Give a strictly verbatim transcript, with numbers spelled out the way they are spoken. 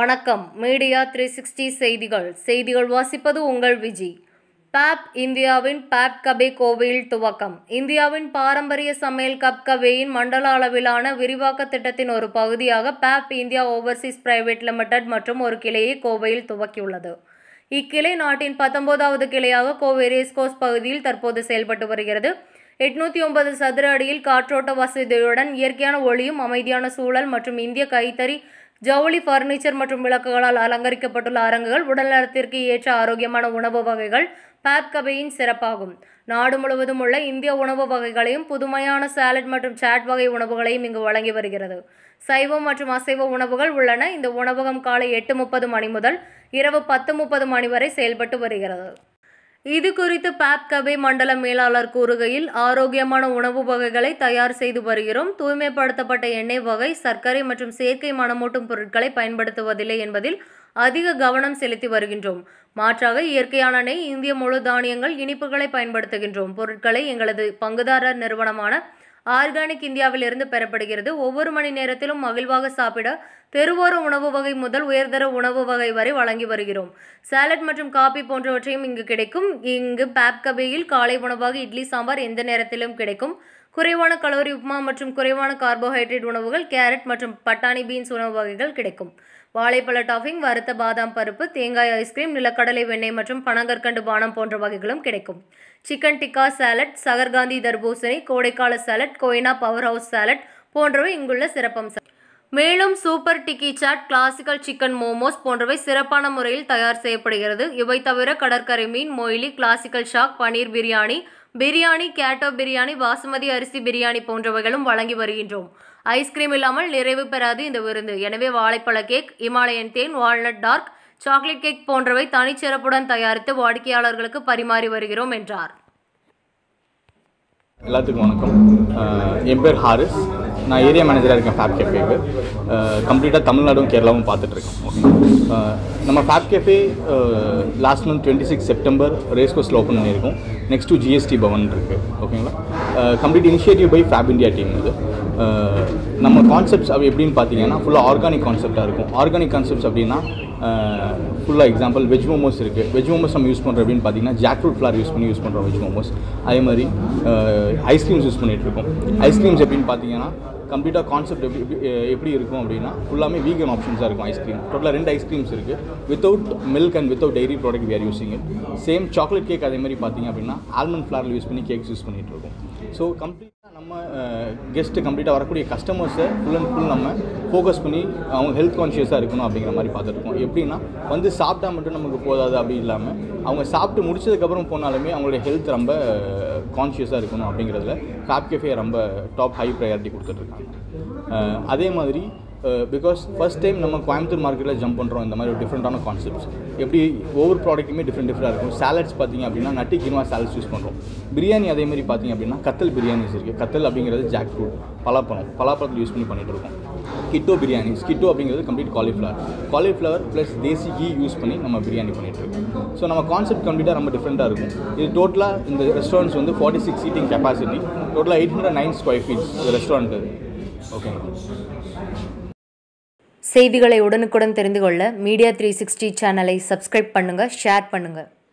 வணக்கம். Media three sixty செய்திகள் செய்திகள் வாசிப்பது உங்கள் விஜி. பாப் இந்தியாவின் பாப் கபே கோவையில் துவக்கம். இந்தியாவின் பாரம்பரிய சமையல் கப் கபேயின் மண்டல அளவிலான விரிவாக்க திட்டத்தின் ஒரு பகுதியாக Fab India overseas private limited மற்றும் ஒரு கிளையை கோவையில் துவக்கியுள்ளது. இக்கிளை நாட்டின் பத்தொன்பதாவது கிளையாக கோவை ரேஸ்கோர்ஸ் பகுதியில் தற்போது செயல்பட்டு வருகிறது. எட்நூத்தி ஒன்பது சதுர அடியில் காற்றோட்ட வசதியுடன் இயற்கையான ஒளியும் அமைதியான சூழல் மற்றும் இந்திய கைத்தறி ஜவுளி பர்னிச்சர் மற்றும் விளக்குகளால் அலங்கரிக்கப்பட்டுள்ள அரங்குகள் உடல்நலத்திற்கு ஏற்ற ஆரோக்கியமான உணவு வகைகள் பாப் கபேயின் சிறப்பாகும். நாடு முழுவதும் உள்ள இந்திய உணவு வகைகளையும் புதுமையான சாலட் மற்றும் சாட் வகை உணவுகளையும் இங்கு வழங்கி வருகிறது. சைவம் மற்றும் அசைவ உணவுகள் உள்ளன. இந்த உணவகம் காலை எட்டு முப்பது மணி முதல் இரவு பத்து முப்பது மணி வரை செயல்பட்டு வருகிறது. இது குறித்து பாப் கபே மண்டல மேலாளர் கூறுகையில், ஆரோக்கியமான உணவு வகைகளை தயார் செய்து வருகிறோம். தூய்மைப்படுத்தப்பட்ட எண்ணெய் வகை, சர்க்கரை மற்றும் செயற்கை மணமூட்டும் பொருட்களை பயன்படுத்துவதில்லை என்பதில் அதிக கவனம் செலுத்தி வருகின்றோம். மாற்றாக இயற்கையான நெய், இந்திய முழு தானியங்கள், இனிப்புகளை பயன்படுத்துகின்றோம். பொருட்களை எங்களது பங்குதாரர் நிறுவனமான ஆர்கானிக் இந்தியாவில் இருந்து பெறப்படுகிறது. ஒவ்வொரு மணி நேரத்திலும் மகிழ்வாக சாப்பிட தெருவோர உணவு வகை முதல் உயர்தர உணவு வகை வரை வழங்கி வருகிறோம். சாலட் மற்றும் காபி போன்றவற்றையும் இங்கு கிடைக்கும். இங்கு பாப் கபேயில் காலை உணவாக இட்லி சாம்பார் எந்த நேரத்திலும் கிடைக்கும். குறைவான கலோரி உப்மா மற்றும் குறைவான கார்போஹைட்ரேட் உணவுகள், கேரட் மற்றும் பட்டாணி பீன்ஸ் உணவு வகைகள் கிடைக்கும். வாழைப்பழ டாஃபிங், வறுத்த பாதாம் பருப்பு, தேங்காய் ஐஸ்கிரீம், நிலக்கடலை வெண்ணெய் மற்றும் பனங்கற்கண்டு பானம் போன்ற வகைகளும் கிடைக்கும். சிக்கன் டிக்கா சாலட், சகர்காந்தி தர்பூசணி, கோடைக்கால salad, Koyna power house salad போன்றவை இங்குள்ள சிறப்பம்சம். மேலும் super tikki chaat, classical chicken momos போன்றவை சிறப்பான முறையில் தயார் செய்யப்படுகிறது. இவை தவிர கடற்கரை மீன், மொய்லி, கிளாசிக்கல் ஷாக், பனீர் பிரியாணி, பிரியாணி, கேட்டோ பிரியாணி, பாசுமதி அரிசி பிரியாணி போன்றவைகளும் வழங்கி வருகின்றோம். ஐஸ்கிரீம் இல்லாமல் நிறைவு பெறாது இந்த விருந்து. எனவே வாழைப்பழ கேக், இமாலயன் தேன், வால்நட் டார்க் சாக்லேட் கேக் போன்றவை தனிச்சிறப்புடன் தயாரித்து வாடிக்கையாளர்களுக்கு பரிமாறி வருகிறோம் என்றார். எல்லாத்துக்கும் வணக்கம். என் பேர் ஹாரிஸ். நான் ஏரியா மேனேஜராக இருக்கேன் ஃபேப் கேஃபேக்கு. கம்ப்ளீட்டாக தமிழ்நாடும் கேரளாவும் பார்த்துட்ருக்கேன். ஓகே, நம்ம Fab cafe last month twenty six September ரேஸ்கோர்ஸில் ஓப்பன் பண்ணியிருக்கோம். நெக்ஸ்ட் டு ஜிஎஸ்டி பவன் இருக்குது. ஓகேங்களா, complete initiative by Fab India team. இது நம்ம கான்செப்ட்ஸ் அப்படி எப்படின்னு பார்த்தீங்கன்னா ஃபுல்லாக ஆர்கானிக் கான்செப்டாக இருக்கும். ஆர்கானிக் கான்செப்ட்ஸ் அப்படின்னா ஃபுல்லாக எக்ஸாம்பிள் வெஜ் மோமோஸ் இருக்குது. வெஜ் மோமோஸ் நம்ம யூஸ் பண்ணுறோம் அப்படின்னு பார்த்தீங்கன்னா ஜாக் ஃப்ரூட் ஃப்ளார் யூஸ் பண்ணி யூஸ் பண்ணுறோம் வெஜ் மோமோஸ். அதே மாதிரி ஐஸ்கிரீம்ஸ் யூஸ் பண்ணிகிட்ருக்கோம். ஐஸ்கிரீம்ஸ் எப்படின்னு பார்த்தீங்கன்னா கம்ப்ளீட்டாக கான்செப்ட் எப்படி எப்படி இருக்கும் அப்படின்னா ஃபுல்லாமே வீகன் ஆப்ஷன்ஸாக இருக்கும். ஐஸ்கிரீம் டோட்டலாக ரெண்டு ஐஸ்கிரீம்ஸ் இருக்குது. Without milk and without dairy product we are using it. Same chocolate cake அதே மாதிரி பார்த்தீங்க அப்படின்னா ஆல்மண்ட் ஃப்ளாரில் யூஸ் பண்ணி கேக்ஸ் யூஸ் பண்ணிகிட்டு இருக்கோம். ஸோ கம்ப்ளீட்டாக நம்ம கெஸ்ட்டு கம்ப்ளீட்டாக வரக்கூடிய கஸ்டமர்ஸை ஃபுல் அண்ட் ஃபுல் நம்ம ஃபோக்கஸ் பண்ணி அவங்க ஹெல்த் கான்ஷியஸாக இருக்கணும் அப்படிங்கிற மாதிரி பார்த்துருக்கோம். எப்படின்னா வந்து சாப்பிட்டா மட்டும் நமக்கு போதாது அப்படி இல்லாமல் அவங்க சாப்பிட்டு முடிச்சதுக்கப்புறம் போனாலுமே அவங்களுடைய ஹெல்த் ரொம்ப கான்ஷியஸாக இருக்கணும் அப்படிங்கிறதுல ஃபேப் கேஃபே ரொம்ப டாப் ஹை ப்ரையாரிட்டி கொடுத்துட்ருக்காங்க. அதே மாதிரி பிகாஸ் ஃபஸ்ட் டைம் நம்ம கோயம்புத்தூர் மார்க்கெட்டில் ஜம்ப் பண்ணுறோம். இந்த மாதிரி ஒரு டிஃப்ரெண்ட்டான கான்செப்ட்ஸ் எப்படி ஒவ்வொரு ப்ராடக்ட்டுமே டிஃப்ரெண்ட் டிஃப்ரெண்டாக இருக்கும். சாலட்ஸ் பார்த்திங்க அப்படின்னா நட்டி கினுவா சாலட்ஸ் யூஸ் பண்ணுறோம். பிரியாணி அதே மாதிரி பார்த்திங்க அப்படின்னா கத்தல் பிரியாணிஸ் இருக்குது. கத்தல் அப்படிங்கிறது ஜாக் ஃப்ரூட், பலாப்பழம் பலாப்பழத்தில் யூஸ் பண்ணி பண்ணிகிட்டு இருக்கோம். கிட்டோ பிரியாணி, கிட்டோ அப்படிங்கிறது complete cauliflower cauliflower plus desi ghee use பண்ணி நம்ம பிரியாணி பண்ணிகிட்ருக்கோம். ஸோ நம்ம கான்செப்ட் கம்ப்ளீட்டாக ரொம்ப டிஃப்ரெண்ட்டாக இருக்கும். இது டோட்டலாக இந்த ரெஸ்டாரண்ட்ஸ் வந்து ஃபார்ட்டி சிக்ஸ் சீட்டிங் கெப்பாசிட்டி, டோட்டலாக eight hundred nine square feets இந்த ரெஸ்டாரண்ட். ஓகேங்க. செய்திகளை உடனுக்குடன் தெரிந்து கொள்ள மீடியா த்ரீ சிக்ஸ்டி சேனலை சப்ஸ்கிரைப் பண்ணுங்கள், ஷேர் பண்ணுங்கள்.